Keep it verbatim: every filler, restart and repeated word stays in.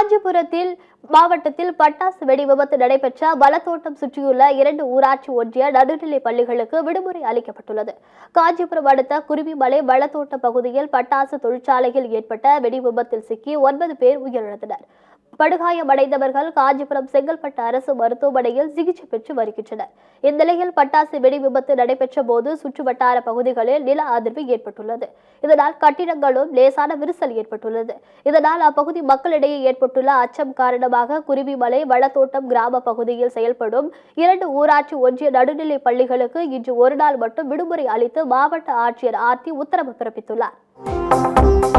காஞ்சிபுரத்தில் மாவட்டத்தில் பட்டாசு வெடி விபத்து நடைபெற்ற வளத்தோட்டம் சுற்றியுள்ள இரண்டு ஊராட்சி ஒன்றிய நடுநிலை பள்ளிகளுக்கு விடுமுறை அளிக்கப்பட்டுள்ளது. காஞ்சிபுரம் அடுத்த குருவிமலை வளத்தோட்டம் பகுதியில் பட்டாசு தொழிற்சாலையில் ஏற்பட்ட வெடி விபத்தில் சிக்கி ஒன்பது பேர் உயிரிழந்தனர். படுகாயமடைந்தவர்கள் காஞ்சிபுரம் செங்கல்பட்டு அரசு மருத்துவமனையில் சிகிச்சை பெற்று வருகின்றனர். இந்நிலையில் பட்டாசு வெடி விபத்து நடைபெற்ற போது சுற்றுவட்டார பகுதிகளில் நில அதிர்வு ஏற்பட்டுள்ளது. இதனால் கட்டிடங்களும் லேசான விரிசல் ஏற்பட்டுள்ளது. இதனால் அப்பகுதி மக்களிடையே ஏற்பட்டுள்ள அச்சம் காரணமாக குருவிமலை வளத்தோட்டம் கிராம பகுதியில் செயல்படும் இரண்டு ஊராட்சி ஒன்றிய நடுநிலை பள்ளிகளுக்கு இன்று ஒரு நாள் மட்டும் விடுமுறை அளித்து மாவட்ட ஆட்சியர் ஆர்த்தி உத்தரவு பிறப்பித்துள்ளார்.